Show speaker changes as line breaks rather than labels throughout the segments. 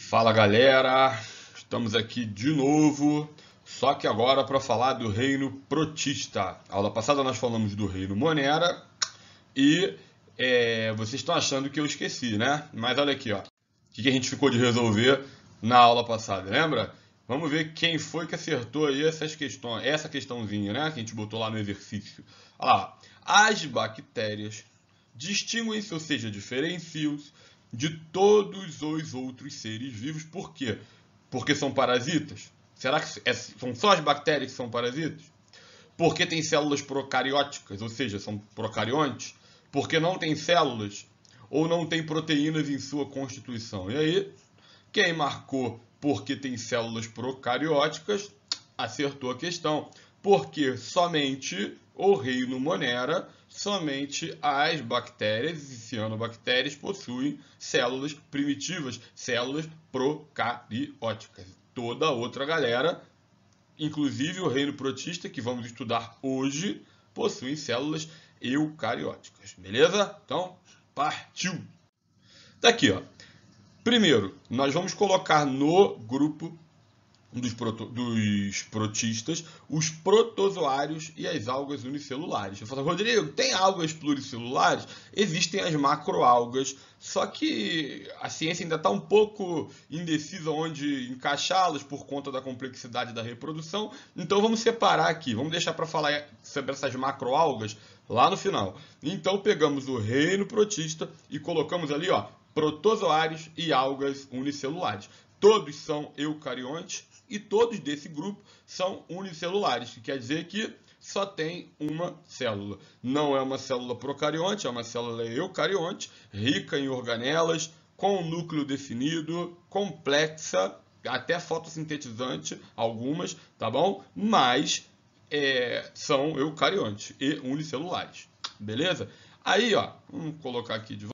Fala galera, estamos aqui de novo, só que agora para falar do reino protista. A aula passada nós falamos do reino Monera e vocês estão achando que eu esqueci, né? Mas olha aqui, ó, o que a gente ficou de resolver na aula passada, lembra? Vamos ver quem foi que acertou aí essas questões, essa questãozinha, né? Que a gente botou lá no exercício. Olha lá, as bactérias distinguem-se, ou seja, diferenciam-se de todos os outros seres vivos. Por quê? Porque são parasitas? Será que são só as bactérias que são parasitas? Porque tem células procarióticas, ou seja, são procariontes? Porque não tem células ou não tem proteínas em sua constituição? E aí, quem marcou porque tem células procarióticas acertou a questão. Porque somente o reino Monera, somente as bactérias e cianobactérias possuem células primitivas, células procarióticas. Toda a outra galera, inclusive o reino protista, que vamos estudar hoje, possuem células eucarióticas. Beleza? Então, partiu! Daqui, ó. Primeiro, nós vamos colocar no grupo dos protistas os protozoários e as algas unicelulares. Eu falo, Rodrigo, tem algas pluricelulares? Existem as macroalgas, só que a ciência ainda está um pouco indecisa onde encaixá-las por conta da complexidade da reprodução. Então vamos separar aqui, vamos deixar para falar sobre essas macroalgas lá no final. Então pegamos o reino protista e colocamos ali, ó, protozoários e algas unicelulares. Todos são eucariontes e todos desse grupo são unicelulares, que quer dizer que só tem uma célula. Não é uma célula procarionte, é uma célula eucarionte, rica em organelas, com núcleo definido, complexa, até fotossintetizante, algumas, tá bom? Mas são eucariontes e unicelulares, beleza? Aí, ó, vamos colocar aqui de volta.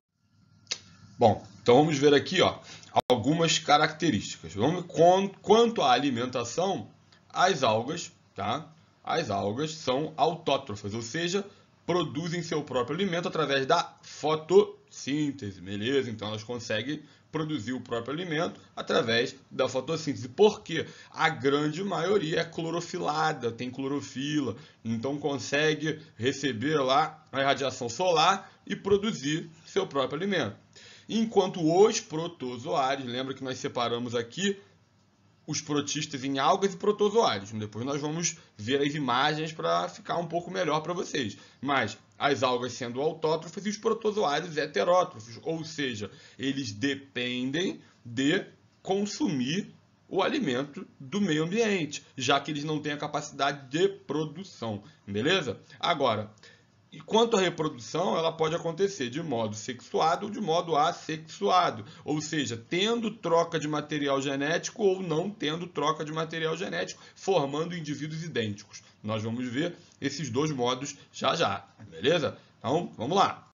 Bom, então vamos ver aqui, ó, algumas características. Quanto à alimentação, as algas, tá? As algas são autótrofas, ou seja, produzem seu próprio alimento através da fotossíntese, beleza? Então elas conseguem produzir o próprio alimento através da fotossíntese. Porque a grande maioria é clorofilada, tem clorofila, então consegue receber lá a radiação solar e produzir seu próprio alimento. Enquanto os protozoários, lembra que nós separamos aqui os protistas em algas e protozoários. Depois nós vamos ver as imagens para ficar um pouco melhor para vocês. Mas as algas sendo autótrofas e os protozoários heterótrofos, ou seja, eles dependem de consumir o alimento do meio ambiente, já que eles não têm a capacidade de produção, beleza? Agora, e quanto à reprodução, ela pode acontecer de modo sexuado ou de modo assexuado, ou seja, tendo troca de material genético ou não tendo troca de material genético, formando indivíduos idênticos. Nós vamos ver esses dois modos já já, beleza? Então, vamos lá.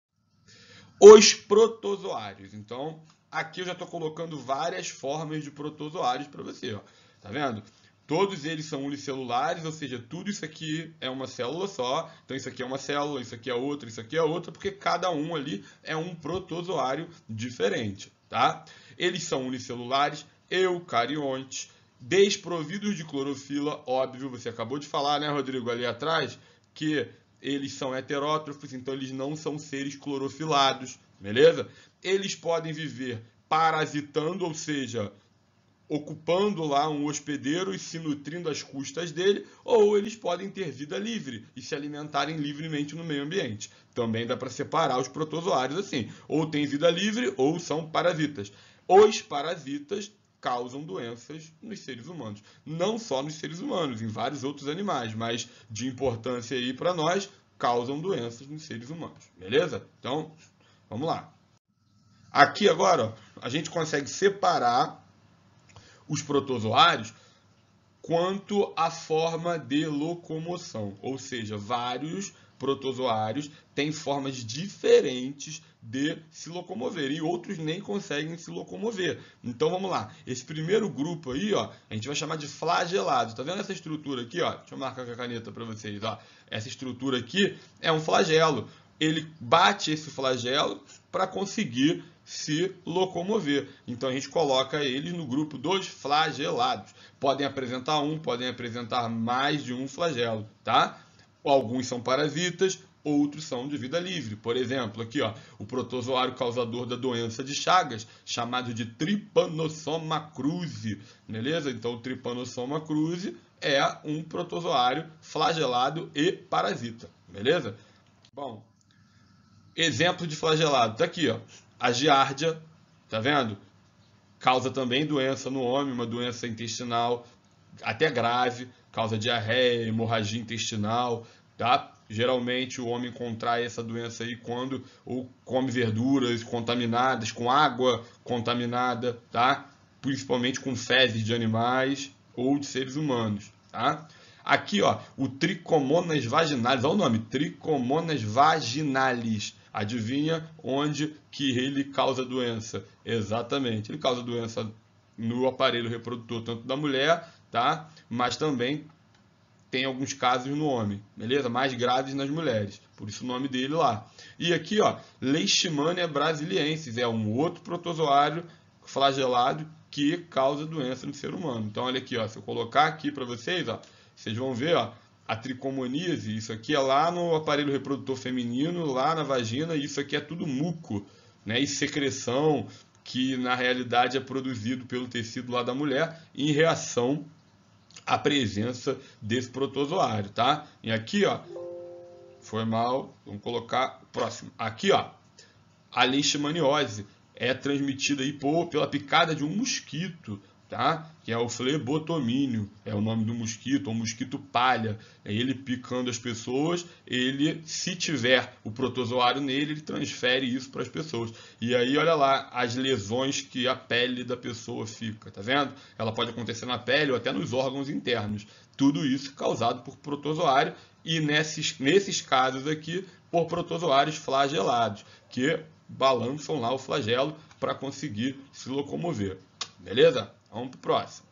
Os protozoários. Então, aqui eu já estou colocando várias formas de protozoários para você, ó. Tá vendo? Todos eles são unicelulares, ou seja, tudo isso aqui é uma célula só. Então isso aqui é uma célula, isso aqui é outra, isso aqui é outra, porque cada um ali é um protozoário diferente, tá? Eles são unicelulares, eucariontes, desprovidos de clorofila, óbvio, você acabou de falar, né, Rodrigo, ali atrás, que eles são heterótrofos, então eles não são seres clorofilados, beleza? Eles podem viver parasitando, ou seja, ocupando lá um hospedeiro e se nutrindo às custas dele, ou eles podem ter vida livre e se alimentarem livremente no meio ambiente. Também dá para separar os protozoários assim, ou tem vida livre ou são parasitas. Os parasitas causam doenças nos seres humanos, não só nos seres humanos, em vários outros animais, mas de importância aí para nós, causam doenças nos seres humanos, beleza? Então, vamos lá. Aqui agora, ó, a gente consegue separar os protozoários quanto à forma de locomoção, ou seja, vários protozoários têm formas diferentes de se locomover e outros nem conseguem se locomover. Então vamos lá, esse primeiro grupo aí, ó, a gente vai chamar de flagelados. Tá vendo essa estrutura aqui, ó? Deixa eu marcar com a caneta para vocês, ó. Essa estrutura aqui é um flagelo. Ele bate esse flagelo para conseguir se locomover. Então a gente coloca eles no grupo dos flagelados. Podem apresentar um, podem apresentar mais de um flagelo, tá? Alguns são parasitas, outros são de vida livre. Por exemplo, aqui ó, o protozoário causador da doença de Chagas, chamado de Trypanosoma cruzi, beleza? Então o Trypanosoma cruzi é um protozoário flagelado e parasita, beleza? Bom, exemplo de flagelado, tá aqui ó, a giardia, tá vendo? Causa também doença no homem, uma doença intestinal até grave, causa diarreia, hemorragia intestinal, tá? Geralmente o homem contrai essa doença aí quando ou come verduras contaminadas, com água contaminada, tá? Principalmente com fezes de animais ou de seres humanos, tá? Aqui, ó, o Trichomonas vaginalis, olha o nome, Trichomonas vaginalis. Adivinha onde que ele causa doença? Exatamente, ele causa doença no aparelho reprodutor, tanto da mulher, tá? Mas também tem alguns casos no homem, beleza? Mais graves nas mulheres, por isso o nome dele lá. E aqui, ó, Leishmania brasiliensis, é um outro protozoário flagelado que causa doença no ser humano. Então, olha aqui, ó, se eu colocar aqui para vocês, ó, vocês vão ver, ó, a tricomoníase, isso aqui é lá no aparelho reprodutor feminino, lá na vagina, e isso aqui é tudo muco, né? E secreção, que na realidade é produzido pelo tecido lá da mulher em reação à presença desse protozoário, tá? E aqui, ó, foi mal, vamos colocar o próximo. Aqui, ó, a leishmaniose é transmitida aí pela picada de um mosquito, tá? Que é o flebotomínio, é o nome do mosquito, ou mosquito palha. É ele picando as pessoas, ele, se tiver o protozoário nele, ele transfere isso para as pessoas. E aí, olha lá, as lesões que a pele da pessoa fica, tá vendo? Ela pode acontecer na pele ou até nos órgãos internos. Tudo isso causado por protozoário e nesses casos aqui, por protozoários flagelados, que balançam lá o flagelo para conseguir se locomover. Beleza? Vamos para o próximo.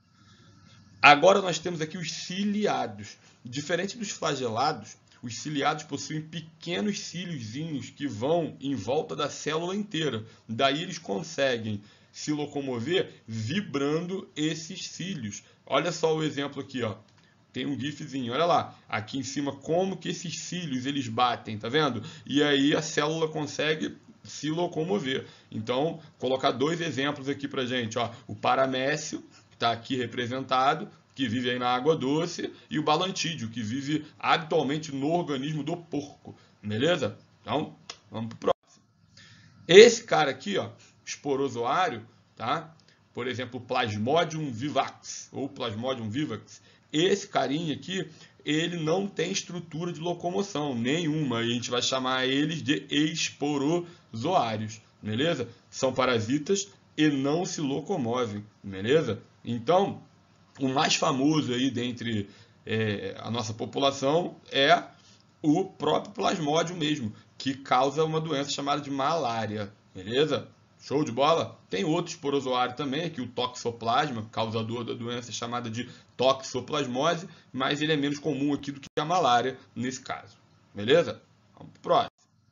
Agora nós temos aqui os ciliados. Diferente dos flagelados, os ciliados possuem pequenos cíliozinhos que vão em volta da célula inteira. Daí eles conseguem se locomover vibrando esses cílios. Olha só o exemplo aqui, ó. Tem um gifzinho, olha lá, aqui em cima como que esses cílios eles batem, tá vendo? E aí a célula consegue se locomover. Então, colocar dois exemplos aqui pra gente, ó, o paramécio, que está aqui representado, que vive aí na água doce, e o balantídeo, que vive habitualmente no organismo do porco, beleza? Então, vamos pro próximo. Esse cara aqui, ó, esporozoário, tá? Por exemplo, Plasmodium vivax, ou Plasmodium vivax, esse carinha aqui, ele não tem estrutura de locomoção nenhuma. E a gente vai chamar eles de esporozoários, beleza? São parasitas e não se locomovem, beleza? Então, o mais famoso aí dentre a nossa população é o próprio Plasmodium mesmo, que causa uma doença chamada de malária, beleza? Show de bola? Tem outro esporozoário também, aqui o Toxoplasma, causador da doença chamada de toxoplasmose, mas ele é menos comum aqui do que a malária nesse caso. Beleza? Vamos pro próximo.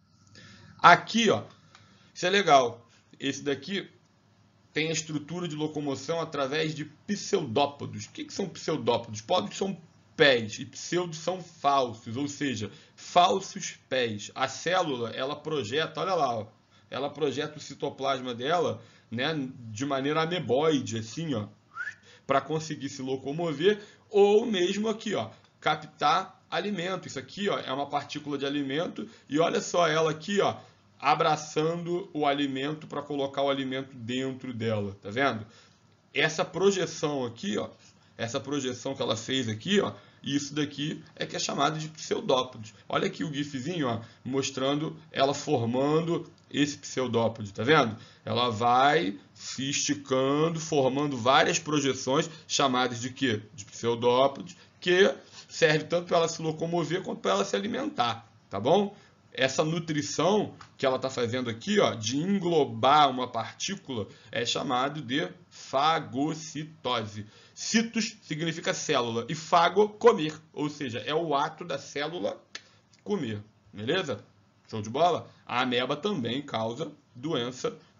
Aqui, ó, isso é legal. Esse daqui tem a estrutura de locomoção através de pseudópodos. O que são pseudópodos? Pódios são pés e pseudos são falsos, ou seja, falsos pés. A célula, ela projeta, olha lá, ó, ela projeta o citoplasma dela, né, de maneira ameboide, assim, ó, para conseguir se locomover, ou mesmo aqui, ó, captar alimento. Isso aqui, ó, é uma partícula de alimento, e olha só ela aqui, ó, abraçando o alimento para colocar o alimento dentro dela, tá vendo? Essa projeção aqui, ó, essa projeção que ela fez aqui, ó, isso daqui é que é chamado de pseudópodes. Olha aqui o gifzinho, ó, mostrando ela formando esse pseudópode, tá vendo? Ela vai se esticando, formando várias projeções chamadas de quê? De pseudópodes, que serve tanto para ela se locomover quanto para ela se alimentar, tá bom? Essa nutrição que ela está fazendo aqui, ó, de englobar uma partícula, é chamado de fagocitose. Citos significa célula e fago, comer, ou seja, é o ato da célula comer, beleza? Show de bola? A ameba também causa doença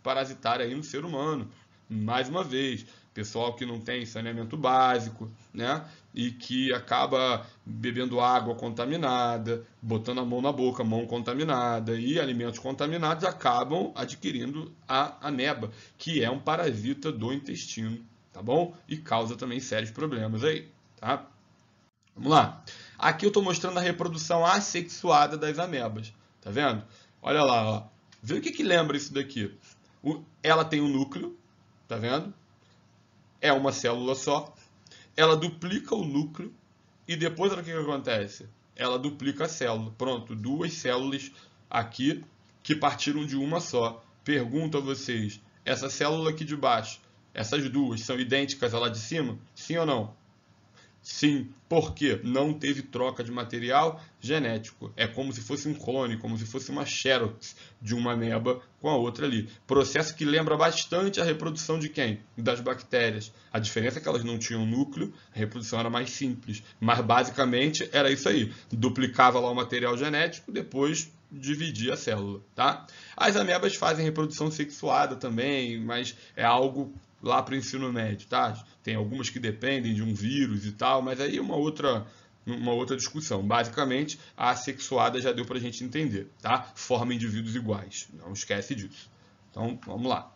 parasitar aí no ser humano. Mais uma vez, pessoal que não tem saneamento básico, né? E que acaba bebendo água contaminada, botando a mão na boca, mão contaminada, e alimentos contaminados acabam adquirindo a ameba, que é um parasita do intestino, tá bom? E causa também sérios problemas aí, tá? Vamos lá. Aqui eu estou mostrando a reprodução assexuada das amebas, tá vendo? Olha lá, ó. Vê o que lembra isso daqui. Ela tem um núcleo, tá vendo? É uma célula só. Ela duplica o núcleo e depois o que acontece? Ela duplica a célula. Pronto, duas células aqui que partiram de uma só. Pergunto a vocês, essa célula aqui de baixo, essas duas são idênticas à lá de cima? Sim ou não? Sim, porque não teve troca de material genético. É como se fosse um clone, como se fosse uma xerox de uma ameba com a outra ali. Processo que lembra bastante a reprodução de quem? Das bactérias. A diferença é que elas não tinham núcleo, a reprodução era mais simples. Mas basicamente era isso aí. Duplicava lá o material genético, depois dividia a célula, tá? As amebas fazem reprodução sexuada também, mas é algo lá para o ensino médio, tá? Tem algumas que dependem de um vírus e tal, mas aí é uma outra discussão. Basicamente, a assexuada já deu para a gente entender, tá? Forma indivíduos iguais, não esquece disso. Então, vamos lá.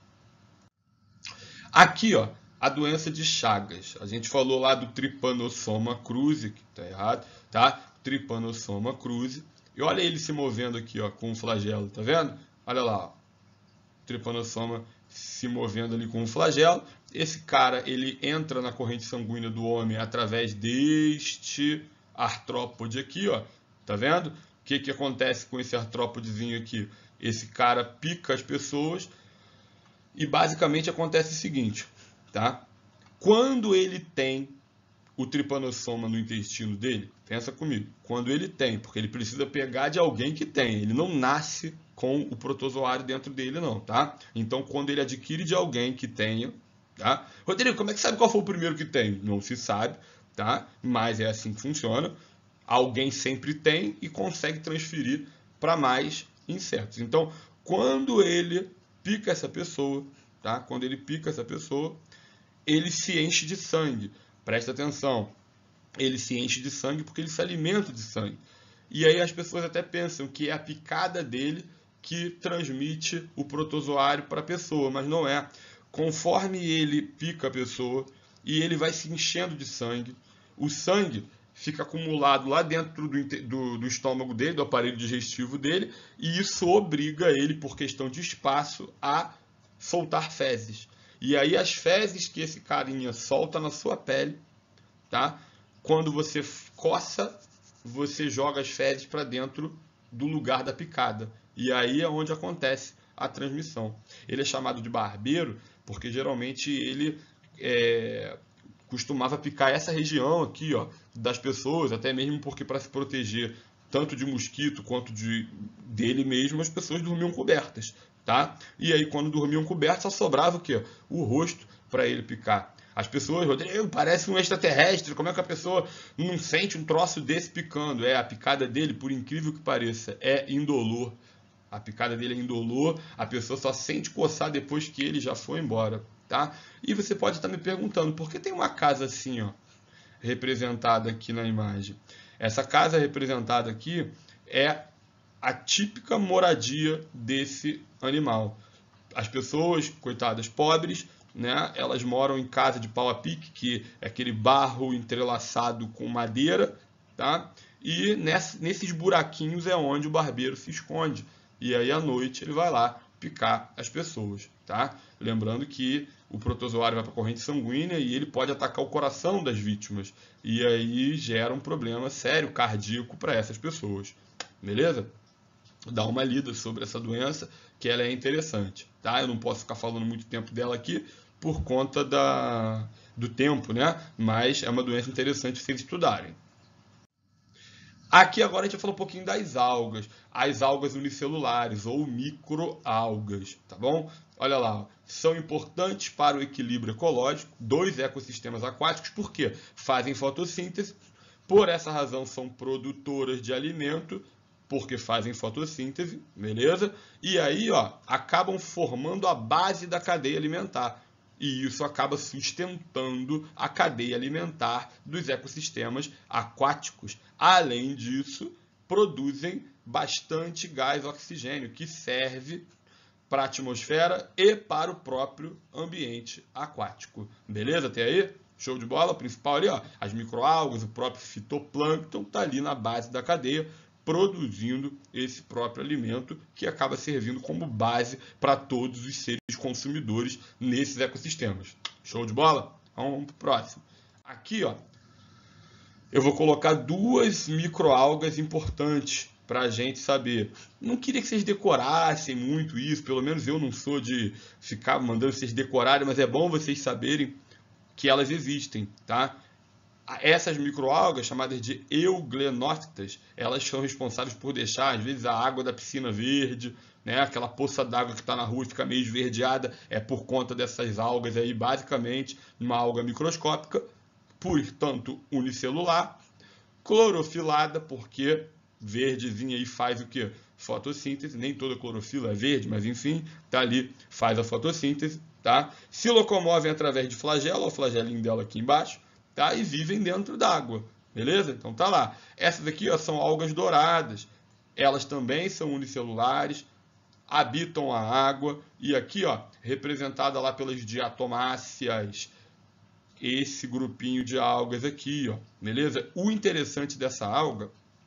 Aqui, ó, a doença de Chagas. A gente falou lá do Trypanosoma cruzi, que tá errado, tá? Trypanosoma cruzi. E olha ele se movendo aqui, ó, com o flagelo, tá vendo? Olha lá, ó. Trypanosoma se movendo ali com o flagelo. Esse cara, ele entra na corrente sanguínea do homem através deste artrópode aqui, ó. Tá vendo? O que acontece com esse artrópodezinho aqui? Esse cara pica as pessoas e basicamente acontece o seguinte, tá? Quando ele tem o tripanossoma no intestino dele, pensa comigo, quando ele tem, porque ele precisa pegar de alguém que tem, ele não nasce com o protozoário dentro dele não, tá? Então, quando ele adquire de alguém que tenha, tá? Rodrigo, como é que sabe qual foi o primeiro que tem? Não se sabe, tá? Mas é assim que funciona. Alguém sempre tem e consegue transferir para mais insetos. Então, quando ele pica essa pessoa, tá? Quando ele pica essa pessoa, ele se enche de sangue. Presta atenção, ele se enche de sangue porque ele se alimenta de sangue. E aí as pessoas até pensam que é a picada dele que transmite o protozoário para a pessoa, mas não é. Conforme ele pica a pessoa e ele vai se enchendo de sangue, o sangue fica acumulado lá dentro do estômago dele, do aparelho digestivo dele, e isso obriga ele, por questão de espaço, a soltar fezes. E aí as fezes que esse carinha solta na sua pele, tá? Quando você coça, você joga as fezes para dentro do lugar da picada. E aí é onde acontece a transmissão. Ele é chamado de barbeiro porque geralmente ele costumava picar essa região aqui, ó, das pessoas, até mesmo porque para se proteger tanto de mosquito quanto dele mesmo, as pessoas dormiam cobertas. Tá? E aí, quando dormiam cobertos, só sobrava o quê? O rosto para ele picar. As pessoas, Rodrigo, parece um extraterrestre, como é que a pessoa não sente um troço desse picando? A picada dele, por incrível que pareça, é indolor. A picada dele é indolor, a pessoa só sente coçar depois que ele já foi embora, tá? E você pode estar me perguntando, por que tem uma casa assim, ó, representada aqui na imagem? Essa casa representada aqui é a típica moradia desse animal. As pessoas, coitadas, pobres, né, elas moram em casa de pau a pique, que é aquele barro entrelaçado com madeira, tá? E nesses buraquinhos é onde o barbeiro se esconde. E aí à noite ele vai lá picar as pessoas, tá? Lembrando que o protozoário vai para a corrente sanguínea e ele pode atacar o coração das vítimas. E aí gera um problema sério cardíaco para essas pessoas. Beleza? Dá uma lida sobre essa doença, que ela é interessante, tá? Eu não posso ficar falando muito tempo dela aqui por conta do tempo, né? Mas é uma doença interessante se vocês estudarem. Aqui agora a gente vai falar um pouquinho das algas, as algas unicelulares ou microalgas, tá bom? Olha lá, são importantes para o equilíbrio ecológico dos ecossistemas aquáticos, porque fazem fotossíntese, por essa razão são produtoras de alimento, porque fazem fotossíntese, beleza? E aí, ó, acabam formando a base da cadeia alimentar. E isso acaba sustentando a cadeia alimentar dos ecossistemas aquáticos. Além disso, produzem bastante gás oxigênio, que serve para a atmosfera e para o próprio ambiente aquático. Beleza? Até aí? Show de bola? O principal ali, ó, as microalgas, o próprio fitoplâncton está ali na base da cadeia, produzindo esse próprio alimento que acaba servindo como base para todos os seres consumidores nesses ecossistemas. Show de bola? Vamos para o próximo. Aqui, ó, eu vou colocar duas microalgas importantes para a gente saber. Não queria que vocês decorassem muito isso, pelo menos eu não sou de ficar mandando vocês decorarem, mas é bom vocês saberem que elas existem, tá? Essas microalgas, chamadas de euglenófitas, elas são responsáveis por deixar, às vezes, a água da piscina verde, né? Aquela poça d'água que está na rua e fica meio esverdeada, é por conta dessas algas aí, basicamente, uma alga microscópica, portanto, unicelular, clorofilada, porque verdezinha aí faz o quê? Fotossíntese, nem toda clorofila é verde, mas enfim, tá ali, faz a fotossíntese, tá? Se locomovem através de flagelo, o flagelinho dela aqui embaixo, tá? E vivem dentro d'água, beleza? Então tá lá. Essas aqui, ó, são algas douradas, elas também são unicelulares, habitam a água, e aqui, ó, representada lá pelas diatomáceas, esse grupinho de algas aqui, ó, beleza? O interessante dessa alga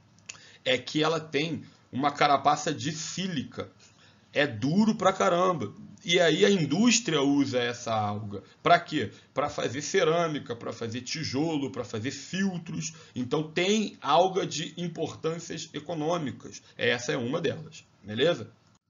é que ela tem uma carapaça de sílica. É duro pra caramba. E aí a indústria usa essa alga. Para quê? Para fazer cerâmica, para fazer tijolo, para fazer filtros. Então tem alga de importâncias econômicas. Essa é uma delas. Beleza?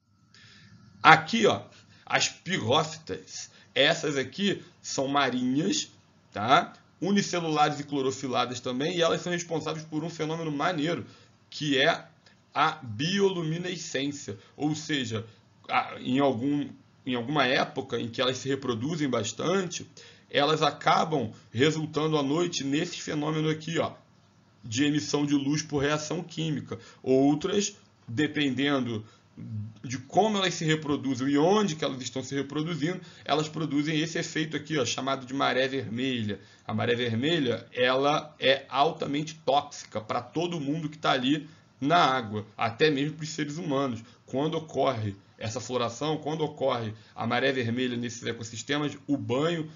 Aqui, ó, as pirófitas. Essas aqui são marinhas, tá? Unicelulares e clorofiladas também. E elas são responsáveis por um fenômeno maneiro, que é a bioluminescência, ou seja, em alguma época em que elas se reproduzem bastante, elas acabam resultando à noite nesse fenômeno aqui, ó, de emissão de luz por reação química. Outras, dependendo de como elas se reproduzem e onde que elas estão se reproduzindo, elas produzem esse efeito aqui, ó, chamado de maré vermelha. A maré vermelha, ela é altamente tóxica para todo mundo que está ali na água, até mesmo para os seres humanos. Quando ocorre essa floração, quando ocorre a maré vermelha nesses ecossistemas, o banho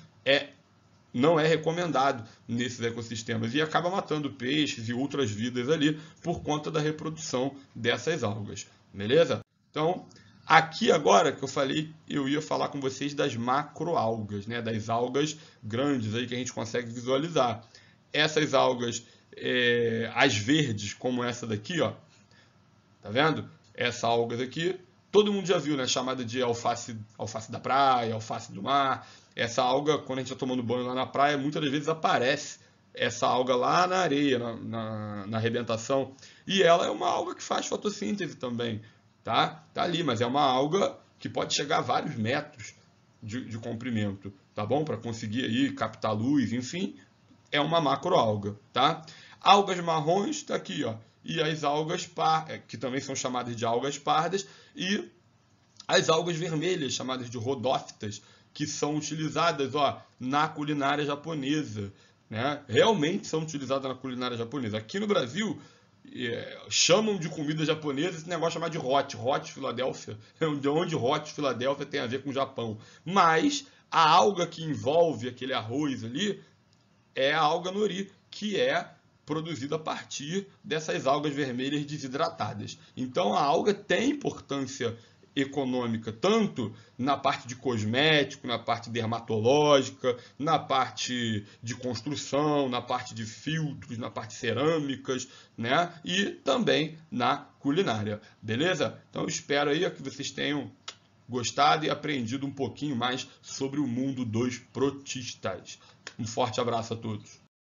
não é recomendado nesses ecossistemas e acaba matando peixes e outras vidas ali por conta da reprodução dessas algas. Beleza? Então, aqui agora que eu falei, eu ia falar com vocês das macroalgas, né? Das algas grandes aí que a gente consegue visualizar. Essas algas, as verdes, como essa daqui, ó, tá vendo? Essa alga daqui, todo mundo já viu, né? Chamada de alface da praia, alface do mar. Essa alga, quando a gente está tomando banho lá na praia, muitas das vezes aparece essa alga lá na areia, na arrebentação. E ela é uma alga que faz fotossíntese também, tá? Tá ali, mas é uma alga que pode chegar a vários metros de comprimento, tá bom? Para conseguir aí captar luz, enfim, é uma macroalga, tá? Algas marrons, tá aqui, ó. E as algas que também são chamadas de algas pardas, e as algas vermelhas, chamadas de rodófitas, que são utilizadas, ó, na culinária japonesa, né? Realmente são utilizadas na culinária japonesa. Aqui no Brasil, chamam de comida japonesa esse negócio chamado de hot Filadélfia, onde hot Filadélfia tem a ver com o Japão. Mas a alga que envolve aquele arroz ali é a alga nori, que é produzida a partir dessas algas vermelhas desidratadas. Então a alga tem importância econômica, tanto na parte de cosmético, na parte dermatológica, na parte de construção, na parte de filtros, na parte de cerâmicas, né? E também na culinária, beleza? Então eu espero aí que vocês tenham gostado e aprendido um pouquinho mais sobre o mundo dos protistas. Um forte abraço a todos.